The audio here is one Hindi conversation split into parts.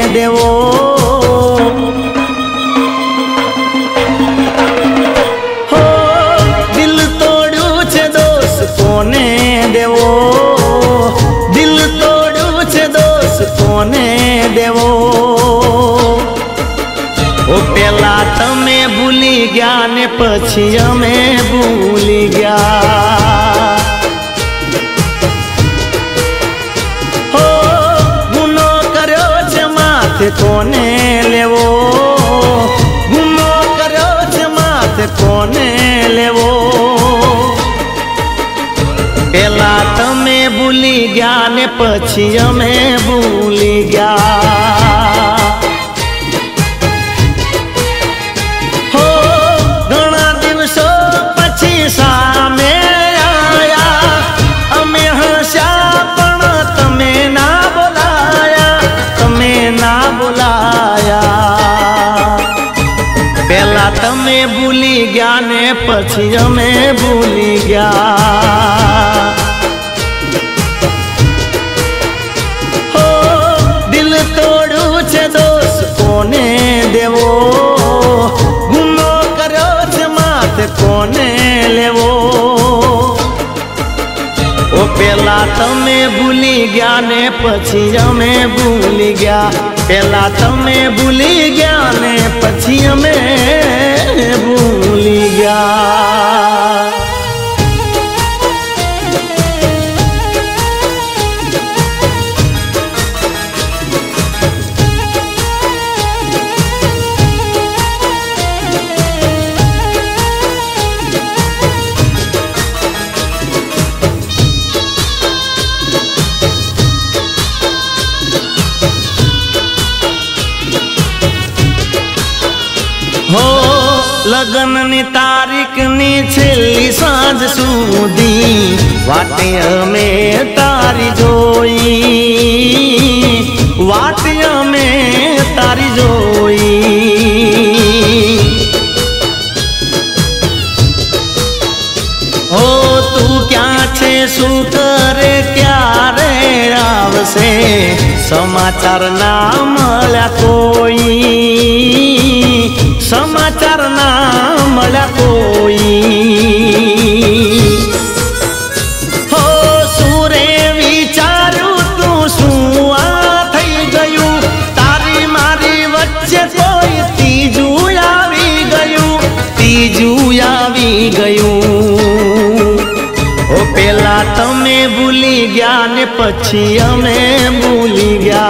देवो। हो दिल तोड़ू छे दोस्त कोने देवो, दिल तोड़ू छे दोस्त कोने देवो। ओ पेला तमे भूली गया ने पछी अमे भूली गया। हो गुनो कर्यो छे माथे कोने लेवो, गुनो कर्यो छे माथे कोने लेवो। पेला तमे भूली गया ने पछी अमे भूली गया। सामे आया अमे हस्या पण तमे ना बोलाया, तमे ना बोलाया। पेला तमे भूली गया ने पछी अमे भूली गया। हो दिल तोड़ू छे दोस्त कोने देवो, गुनो कर्यो छे माथे कोने लेवो। ओ पेला तमे भूली गया ने पछी अमे भूली गया। पेला तमे भूली गया ने पछी अमे भूली गया। हो लगन नी तारीख नी छेली सांज सुधी वाटे अमे तारी जोई, वाटे अमे तारी जोई। हो तू क्या छे शू करे क्यारे आवशे, समाचार ना मळ्या कोई, समाचार ना मळ्या कोई। हो सूरे विचारू तू शू आ थई गयू, तारी मारी वच्चे कोई तीजू आवी गयू, तीजू आवी गयू। ओ पेला तमे भूली गया ने पछी अमे भूली गया।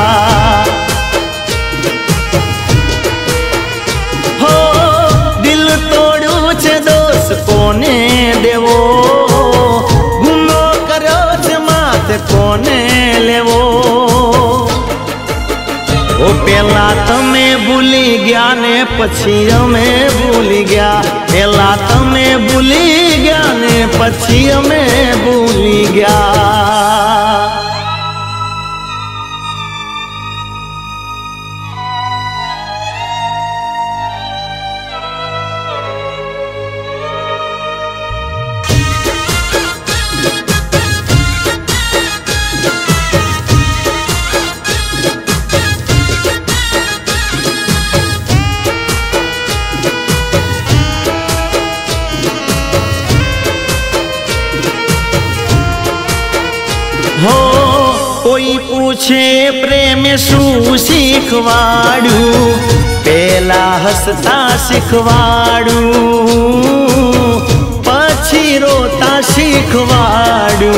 हो दिल तोड़ू छे दोस्त कोने देवो, गुनो कर्यो छे माथे कोने लेवो। ओ पेला तमे भूली गया ने पछी अमे भूली गया। पेला तमे भूली गया ने पछी अमे भूली गया। हो कोई पूछे प्रेम शू शीखवाड़ू, पेला हसता शीखवाड़ू, पछी रोता शीखवाड़ू।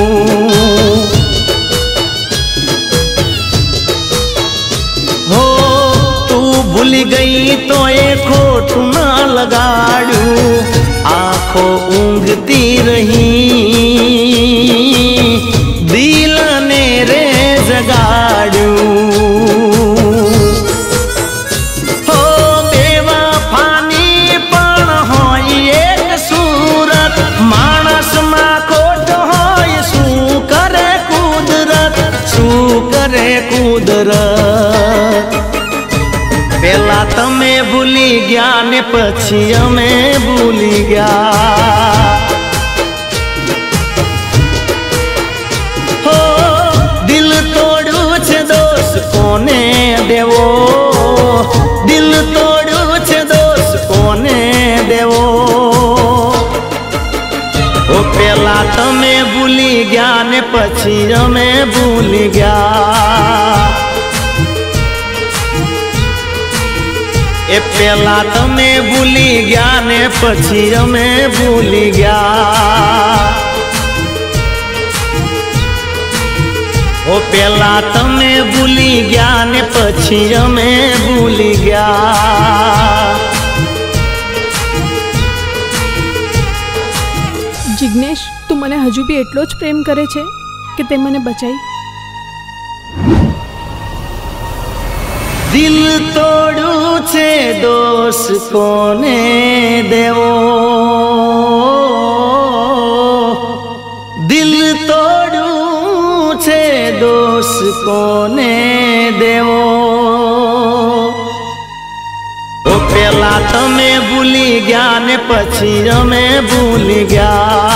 हो तू भूल गई तो ये खोट ना लगाड़ू, आंखों ऊंघती रही दिल ने रे जगाड़ू। हो बेवफानी पण होय एक सूरत, मानस मा खोट होय शू करे कुदरत, शू करे कुदरत। पेला तमे भूली गया ने पछी अमे भूली गया। हो दिल तोड़ू छे दोस्त कोने देवो दिल तोड़ू छे दोष कोने देवो ओ पेला तमे भूली गया ने पछी अमे भूली गया ए पेला तमे भूली गया ने पछी अमे भूली गया ओ पेला तमे भूली गया ने पछी अमे भूली गया जिग्नेश तू मने हजू भी एटलो ज प्रेम करे छे के ते मने बचाई दिल तोड़ू छे दोष कोने देवो दिल तोड़ू छे दोष कोने देवो ओ पेला तमे भूली गया ने पछी अमे भूली गया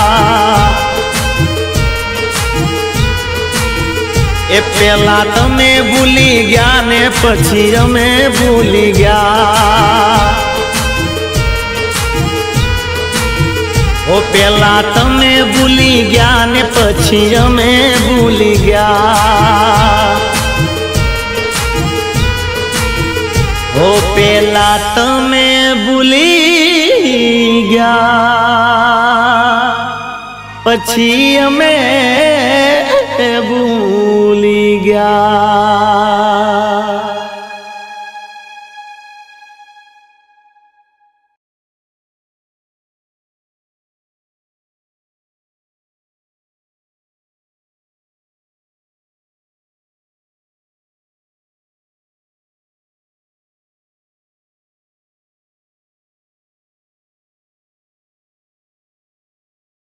ए पेला तमे भूली गया ने पछी अमे भूली गया ओ पेला तमे भूली गया ने पछी अमे भूली गया ओ पेला तमे भूली गया पछी अमे भूली